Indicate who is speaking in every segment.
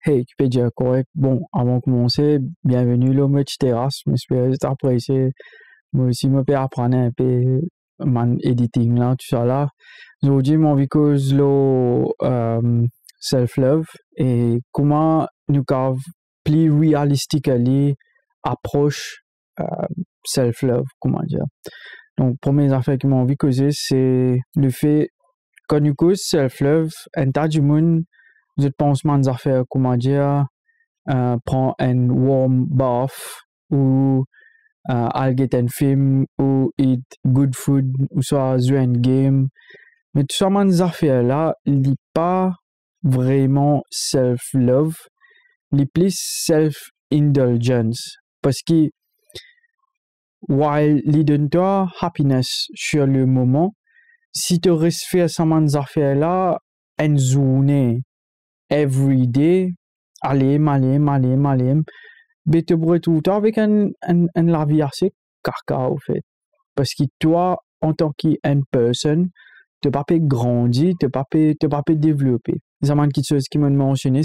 Speaker 1: Hey, tu peux dire correct. Bon, avant de commencer, bienvenue le match terrasse. J'espère que tu apprécié. Moi aussi, je peux apprendre un peu mon editing là, tout ça là. Aujourd'hui, mon vie cause le self-love et comment nous avons plus réalistiquement approche self-love, comment dire. Donc, première affaire qui m'a envie de causer, c'est le fait, quand nous cause self-love, un tas de monde, je pense, des affaires, comment dire, prend un warm bath ou aller get un film ou eat good food ou soit jouer un game. Mais tout ça, ces affaires-là, il n'est pas vraiment self-love, il est plus self-indulgence. Parce que, while il donne toi happiness sur le moment, si tu restes faire ces affaires-là, une journée, every day, aller, mais tu pourrais tout le temps avec un la vie assez caca, au fait. Parce que toi, en tant qu'une personne, tu n'as pas pu grandir, tu n'as pas pu développer. Il y a quelque chose qui m'a mentionné,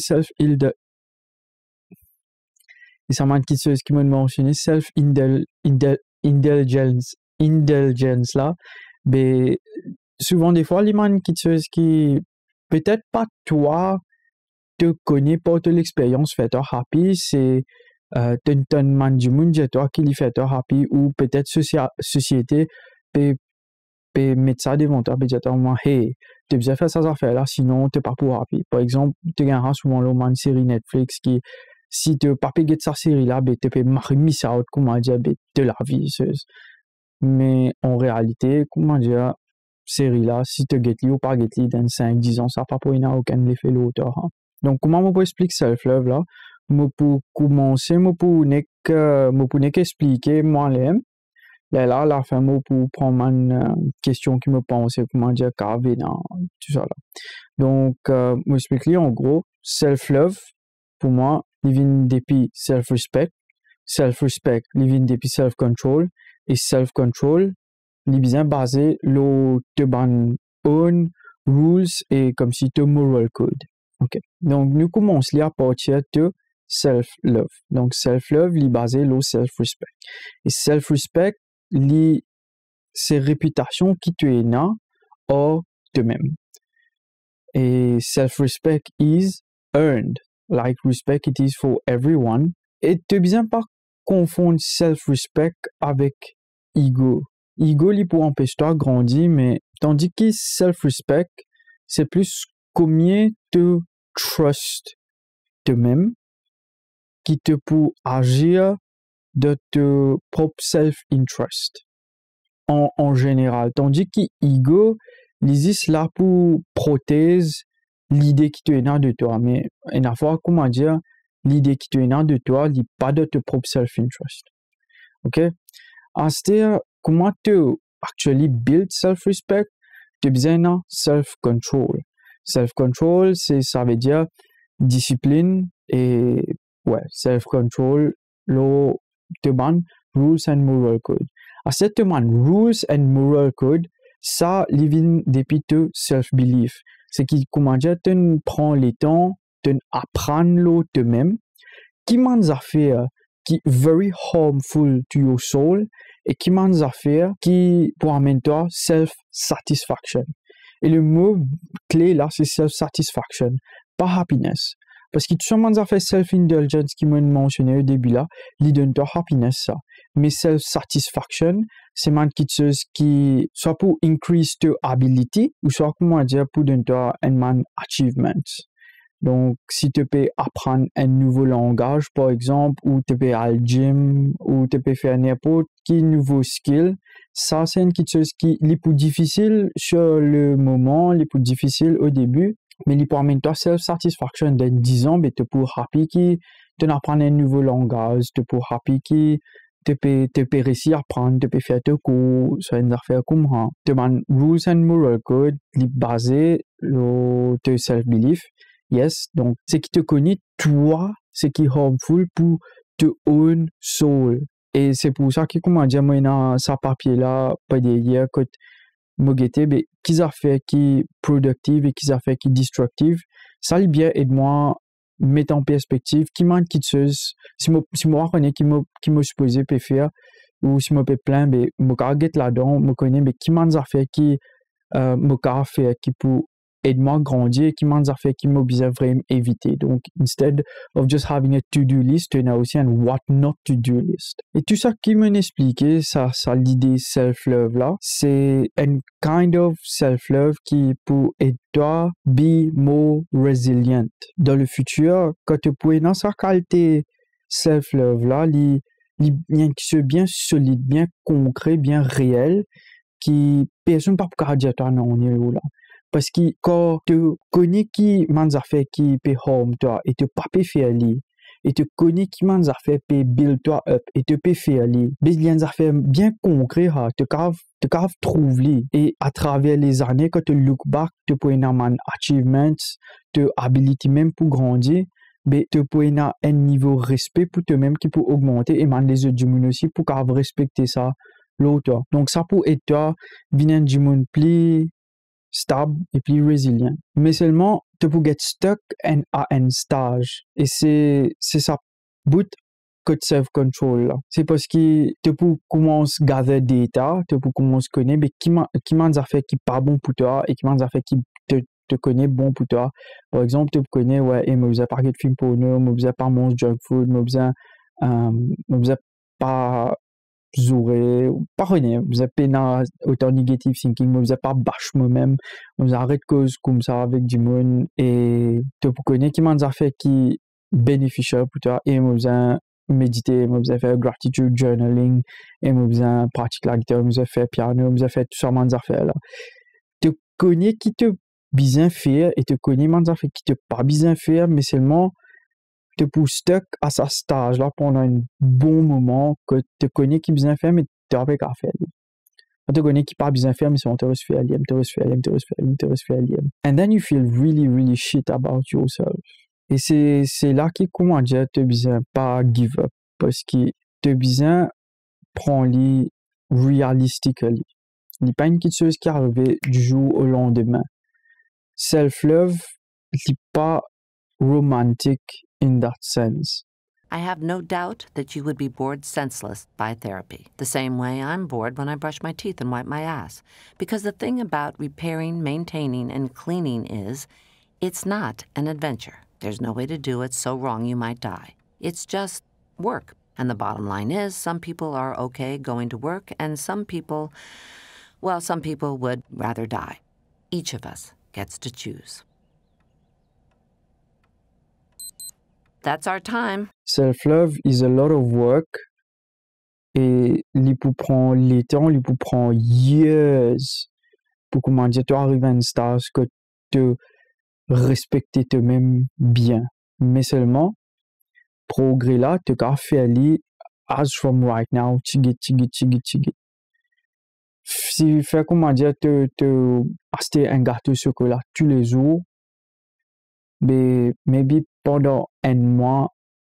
Speaker 1: self-indulgence là, mais souvent des fois, il y a quelque chose qui, peut-être pas toi, te connais pas de l'expérience fait toi happy, c'est ton man du monde toi qui lui fait toi happy ou peut-être société peut mettre ça devant toi peut dire toi hey tu besoin faire ces affaires là sinon t'es pas pour happy. Par exemple tu gagneras souvent le man série Netflix qui si tu pas payé de sa série là ben tu peux miss out comment dire de la vie mais en réalité comment dire série là si tu get ou pas get dans 5-10 ans ça pas pour aucun effet l'auteur hein. Donc, comment je peux expliquer self-love là? Je peux commencer, je peux expliquer moi-même. Là, à la fin, je peux prendre une question qui me pense, comment dire, carvé dans tout ça là. Donc, je vais expliquer en gros, self-love, pour moi, il vient depuis self-respect. Self-respect, il vient depuis self-control. Et self-control, il est bien basé sur tes own rules et comme si tu moral code. Ok. Donc, nous commençons à partir de self-love. Donc, self-love est basé sur self-respect. Et self-respect, c'est réputation qui tu es là hors toi-même. Et self-respect is earned, like respect it is for everyone. Et tu bien pas confondre self-respect avec ego. Ego, il pour empêcher toi de grandir, mais tandis que self-respect, c'est plus combien tu trust toi-même qui te peut agir de ton propre self-interest en général. Tandis que l'ego, il est là pour protéger l'idée qui te est de toi. Mais une fois, comment dire, l'idée qui te est de toi, il n'est pas de ton propre self-interest. OK? C'est-à-dire, comment tu actually build self-respect? Tu as besoin de self-control. Self-control, ça veut dire discipline et self-control, le demande rules and moral code. À cette demande rules and moral code, ça vient depuis ton self-belief. C'est qui, comment dire, tu prends le temps d'apprendre toi-même, qui m'a affaires qui very harmful to your soul et qui m'a affaires qui pour amener toi self-satisfaction. Et le mot clé là, c'est self-satisfaction, pas happiness. Parce que tout ce monde a fait self-indulgence qui m'a mentionné au début là, il donne toi happiness ça. Mais self-satisfaction, c'est quelque chose qui soit pour increase your ability ou soit comment dire pour donner toi un achievement. Donc, si tu peux apprendre un nouveau langage, par exemple, ou tu peux aller au gym, ou tu peux faire n'importe quel nouveau skill, ça, c'est quelque chose qui est plus difficile sur le moment, est plus difficile au début, mais il peut amener toi self-satisfaction dans 10 ans, mais tu peux happy qui tu apprends un nouveau langage, tu peux happy qui tu peux réussir à apprendre, tu peux faire tes cours, sur une affaire comme ça. Tu as rules and moral code, qui est basé sur ton self-belief. Yes, donc, c'est qui te connaît, toi, c'est qui est harmful pour ton own soul. Et c'est pour ça que, comment dire, moi, dans ce papier-là, pas derrière, que moi, mais qu'ils a fait qui productive et qu'ils a fait qui destructive, ça, bien, aide-moi mettre en perspective qui m'a qui si moi connais qui me supposé peut faire ou si me peut plein ben me get là-dedans me connais mais qui m'a fait qui me fait qui pour aider-moi à grandir qui m'a fait qui me besoin vraiment éviter donc instead of just having a to-do list tu as aussi un what not to do list et tout ça qui m'a expliqué ça l'idée self-love là c'est un kind of self-love qui pour aider toi be more resilient dans le futur quand tu peux dans sa qualité self-love là bien qui soit bien solide bien concret bien réel qui personne pas pour dire toi non on est où là parce que quand tu connais qui m'a fait qui peut harm toi et tu pas peut faire li et tu connais qui m'a fait peut build toi up et tu peux faire li mais il y a des affaires bien concret ha tu cave trouve li et à travers les années quand tu look back tu peux avoir un achievements tu ability même pour grandir mais tu peux avoir un niveau de respect pour toi-même qui peut augmenter et même les autres du monde aussi pour respecter ça l'autre donc ça pour être toi venir du monde plus stable et plus résilient. Mais seulement, tu peux get stuck à un stage. Et c'est ça, bout que self-control là. C'est parce que tu peux commencer à gather data, tu peux commencer à connaître, mais qui m'a fait qui pas bon pour toi et qui m'a fait qui te connaît bon pour toi. Par exemple, tu connais, ouais, et me faisait pas de film pour nous, me faisait pas manger junk food, me faisait pas Zouré, pas rien, vous avez pas autant negative thinking, vous avez pas bâche moi-même, vous arrête cause comme ça avec du monde et tu connais qui m'a fait qui bénéficiaire pour toi et vous avez méditer, vous avez fait gratitude journaling et vous avez pratiqué la guitare, vous avez fait piano, vous avez fait tout ça m'a fait là. Tu connais qui te bien faire et tu connais m'a fait qui te pas bien faire mais seulement te pousse stuck à ce stage là pendant un bon moment que tu connais qui bien faire mais tu n'as pas qu'à faire tu connais qui pas bien faire mais c'est on te reçoit and then you feel really really shit about yourself et c'est là qui comment dire tu besoin pas give up parce que tu besoin prendre les realistically il n'est pas une petite chose qui arrive du jour au lendemain self-love n'est pas romantique in that sense.
Speaker 2: I have no doubt that you would be bored senseless by therapy, the same way I'm bored when I brush my teeth and wipe my ass. Because the thing about repairing, maintaining, and cleaning is, it's not an adventure. There's no way to do it so wrong you might die. It's just work. And the bottom line is, some people are okay going to work, and some people would rather die. Each of us gets to choose. That's our time.
Speaker 1: Self-love is a lot of work et il peut prendre les temps, il peut prendre years pour comment dire, tu arrives à un stage que tu respectes toi-même bien. Mais seulement, progrès là, tu as fait as from right now, tigit. Si fait comment dire, tu acheter un gâteau au chocolat tous les jours, mais maybe pendant un mois,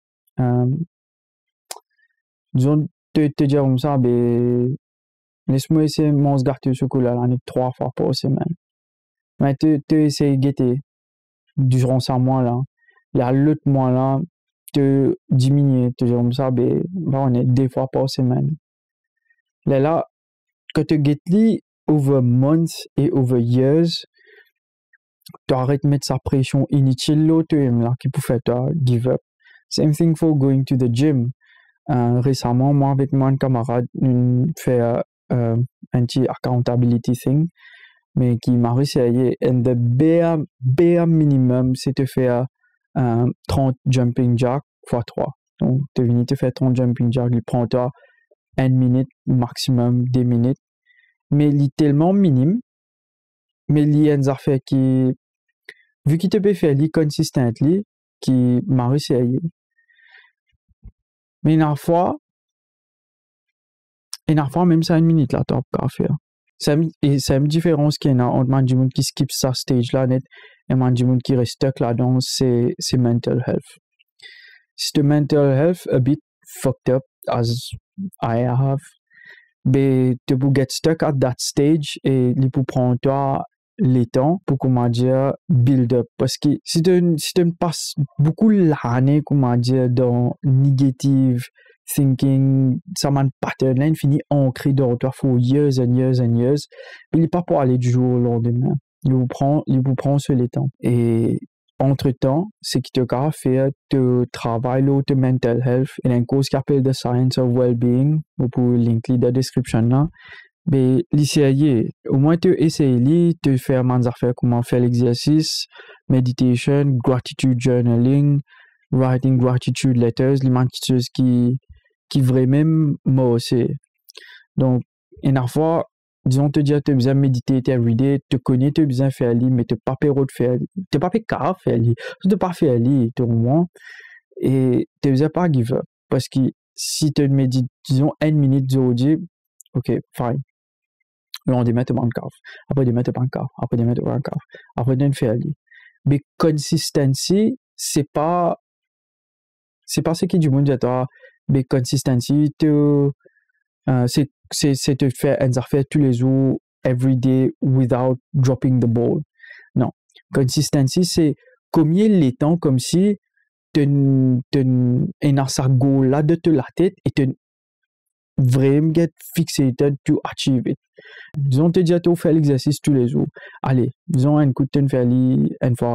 Speaker 1: disons, te dire comme ça, laisse-moi essayer mon gâteau au chocolat 3 fois par semaine. Mais tu essaies de guetter durant ce mois-là. L'autre mois-là, tu diminues, te dire comme ça, on est 2 fois par semaine. Là, quand tu guettes over months et over years, tu arrêtes de mettre sa pression inutile là qui peut faire toi give up. Same thing for going to the gym. Récemment, moi avec mon camarade, on fait un petit accountability thing, mais qui m'a réussi à y and the bare minimum, c'est de faire 30 jumping jack x 3. Donc, tu viens de faire 30 jumping jack, il prend toi 1 minute, maximum 2 minutes. Mais il est tellement minime, mais il y a une affaire qui, vu qu'il te peut faire consistently, qui m'a réussi à y. Mais une fois, même ça 1 minute là, tu peux faire. C'est une différence qu'il y a entre du monde qui skip sa stage là net et du monde qui reste stuck là-dedans, c'est mental health. Si the mental health a bit fucked up as I have, tu peux get stuck at that stage et il peut prendre toi les temps pour, comment dire, build up. Parce que si tu passes beaucoup l'année, comment dire, dans negative thinking, ça m'a pattern là, fini ancré dans toi for years and years and years, il n'est pas pour aller du jour au lendemain. Il vous prend sur les temps. Et entre-temps, c'est qui te fait faire de travail de mental health et une cause qui appelle the science of well-being, ou pour link dans la description là. Mais l'essayer, au moins tu essayes de faire des affaires, comment faire l'exercice, meditation, gratitude journaling, writing gratitude letters, les choses qui vraiment moi aussi. Donc, une fois, disons, te dire, tu as besoin de méditer everyday, te connais, tu as besoin de faire li, mais tu n'as pas peur de faire li. Tu n'as pas fait car faire li. Tu n'as pas faire li, tout le monde. Et tu n'as besoin pas give up. Parce que si tu médites, disons, 1 minute aujourd'hui, ok, fine. Le lendemain, tu prends un caf. Après demain, tu prends un caf. Après demain, tu prends un caf. Après, tu fais li. Mais consistency, c'est pas ce qui est du monde de toi. Mais consistency, c'est de faire une affaire tous les jours, every day, without dropping the ball. Non. Consistency, c'est combien les temps comme si tu as un goal là de la tête et tu vraiment get fixated to achieve it. Disons, tu dis à toi faire l'exercice tous les jours. Allez, disons, un coup de faire une fois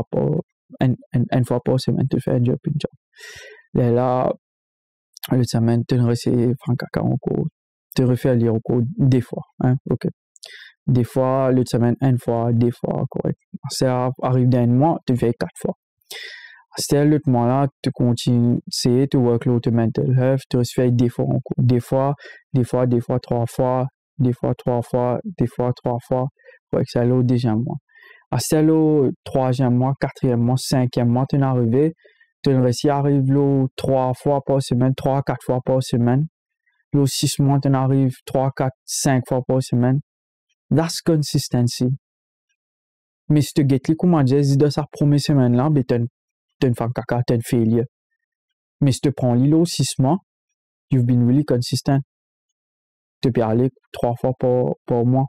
Speaker 1: par semaine, tu fais un jumping jump. Et là, le semaine, tu restes franc caca encore. Tu refais lire encore des fois. Hein? Ok. Des fois, le semaine, une fois, des fois, correct. Ça arrive d'un mois, tu fais 4 fois. C'est l'autre mois là, tu continues, c'est tu workload de mental health, tu fais des fois encore. Des fois, 3 fois, des fois 3 fois, des fois 3 fois. Correct, c'est le deuxième mois. C'est le troisième mois, quatrième mois, cinquième mois, tu es arrivé. Tu arrives là 3 fois par semaine, 3 à 4 fois par semaine. Là 6 mois, tu arrives 3, 4, 5 fois par semaine. That's consistency. Mais si tu get les comment dire, si dans sa première semaine là, tu as une femme caca, tu as une failure. Mais si tu prends l'îlot 6 mois, you've been really consistent. Tu peux aller 3 fois par mois.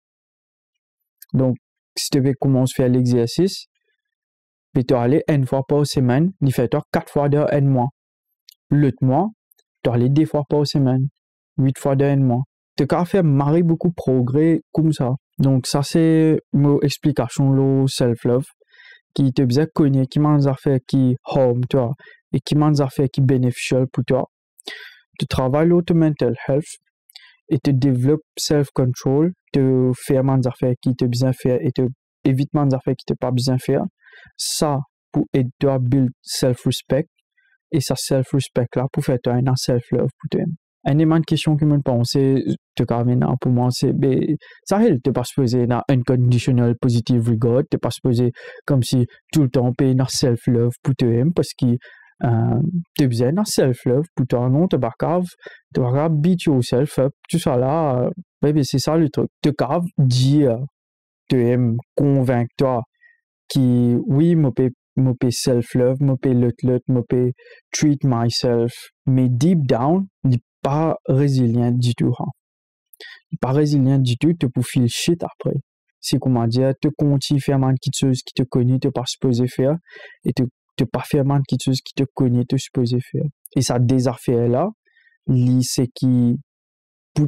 Speaker 1: Donc, si tu commences à faire l'exercice, puis tu vas aller une fois par semaine, il fait 4 fois dans un mois. L'autre mois, tu vas aller 2 fois par semaine, 8 fois dans un mois. Tu vas faire marrer beaucoup de progrès comme ça. Donc, ça, c'est mon explication de self-love, qui te besoin de connaître, qui m'a des affaires qui harm toi, et qui m'a des affaires qui bénéficial pour toi. Tu travailles l'auto mental health, et tu développes self-control, tu fais des affaires qui te besoin de faire, et tu évites des affaires qui te pas besoin de faire. Ça, pour aider toi à build self-respect, et ça self-respect là, pour faire toi un self-love pour toi. Une question que je pense, te maintenant pour moi, c'est ça aide, tu pas supposé dans unconditional positive regard, tu pas supposé comme si tout le temps payer dans self-love pour toi, parce que tu besoin d'un self-love pour toi, non, tu vas beat yourself up, tout ça là, c'est ça le truc. Tu vas dire, tu aimes convaincre toi, qui, oui, moi self-love, moi l'autre, moi treat myself, mais deep down, il n'est pas résilient du tout. Hein. Il n'est pas résilient du tout, tu peux feel shit après. C'est comment dire, tu continues à faire des petites choses qui te connaissent, tu n'es pas supposé faire, et tu n'es pas faire des petites choses qui te connaissent, tu es supposé faire. Et ça, des affaires là, c'est qui, pour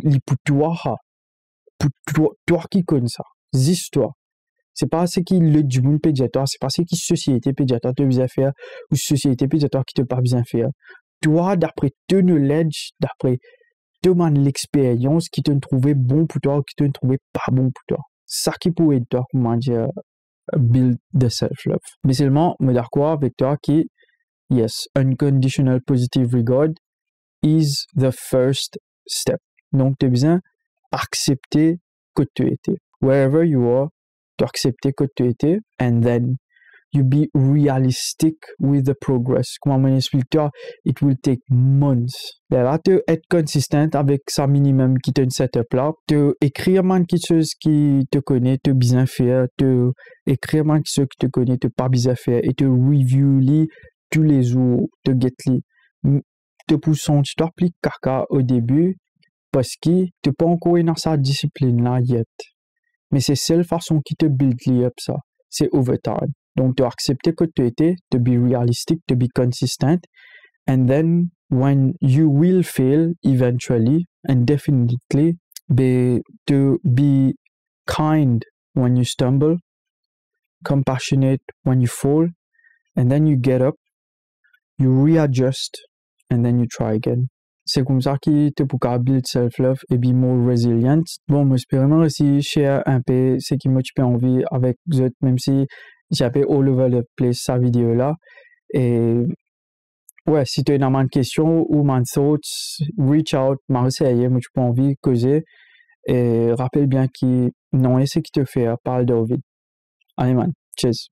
Speaker 1: toi qui connais ça, juste toi. C'est pas ce qui le du monde pédiatoire, c'est pas ce qui société pédiatoire te besoin faire ou société pédiatoire qui te pas besoin faire. Toi, d'après ton knowledge, d'après l'expérience qui te trouvait bon pour toi ou qui te trouvait pas bon pour toi. Ça qui pourrait être toi, comment dire, build the self-love. Mais seulement, me dire quoi avec toi qui, yes, unconditional positive regard is the first step. Donc, tu as besoin d'accepter que tu étais. Wherever you are, tu accepter que tu étais, and then you be realistic with the progress. Comme on explique toi, it will take months. Là, tu être consistent avec ça minimum qui te setup là, tu écrire quelque chose qui te connaît, tu bien faire, tu écrire quelque chose qui te connaît, tu pas bien faire, et tu review li tous les jours, tu get li. Tu peux sentir tu appliques caca au début parce que tu pas encore dans sa discipline là yet. mais c'est seule façon qui te build up ça, c'est over time. Donc, tu accepter que tu étais, to be realistic, to be consistent, and then when you will fail eventually and definitely, to be kind when you stumble, compassionate when you fall, and then you get up, you readjust, and then you try again. C'est comme ça que tu peux build self-love et be more resilient. Bon, moi, j'espère vraiment aussi share un peu ce qui m'a envie avec vous autres, même si j'avais all over the place sa vidéo là. Et ouais, si tu as une question ou une thoughts, reach out, moi aussi, moi, tu peux envie de causer. Et rappelle bien que non, c'est ce qui te fait, parle de Ovid. Allez, man, cheers.